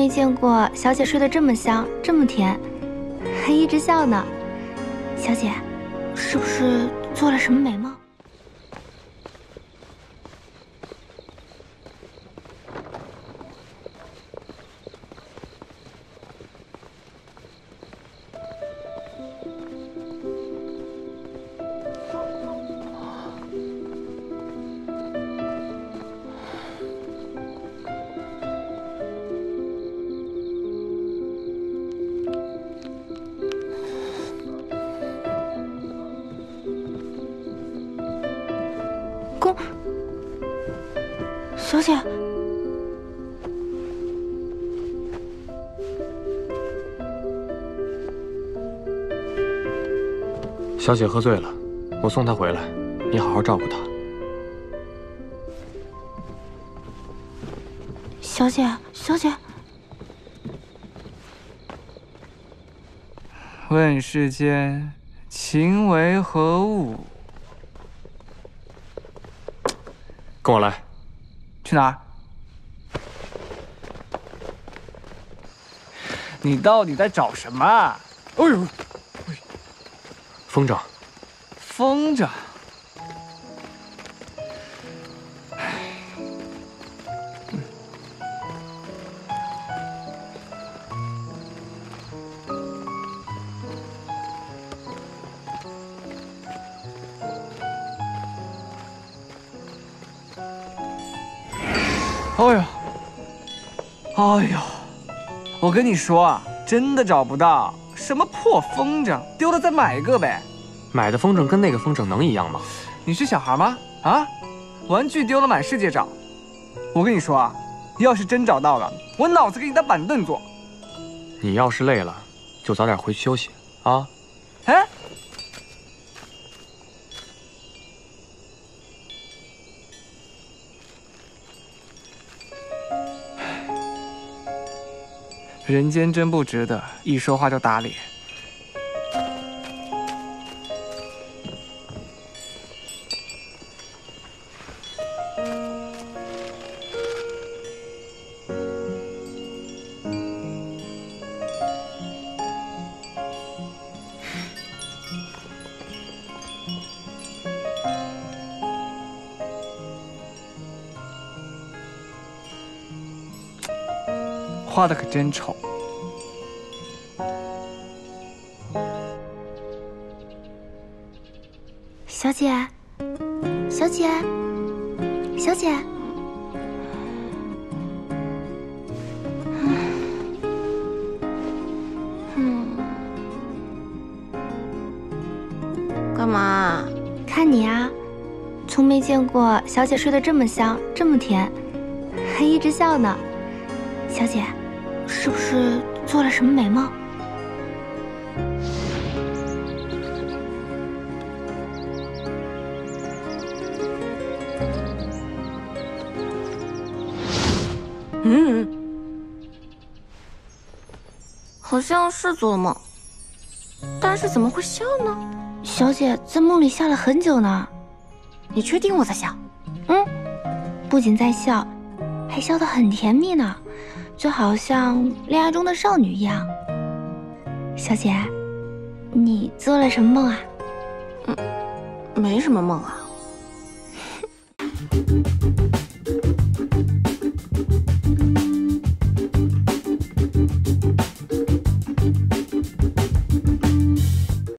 没见过小姐睡得这么香，这么甜，还一直笑呢。小姐，是不是做了什么美梦？ 小姐， 小姐喝醉了，我送她回来，你好好照顾她。 小姐，小姐， 问世间情为何物？ 跟我来。 去哪儿？你到底在找什么？哎呦， 风筝， 风筝。哎呦，哎呦，我跟你说啊，真的找不到，什么破风筝，丢了再买一个呗。 买的风筝跟那个风筝能一样吗？ 你是小孩吗？啊，玩具丢了满世界找。我跟你说啊，要是真找到了，我脑子给你当板凳坐。 你要是累了，就早点回去休息啊。 哎。 人间真不值得，一说话就打脸。画的可真丑。 小姐，小姐，小姐， 干嘛？ 看你啊，从没见过小姐睡得这么香，这么甜，还一直笑呢。小姐，是不是做了什么美梦？ 好像是做梦，但是怎么会笑呢？ 小姐在梦里笑了很久呢。 你确定我在笑？ 嗯，不仅在笑，还笑得很甜蜜呢，就好像恋爱中的少女一样。小姐，你做了什么梦啊？ 没什么梦啊。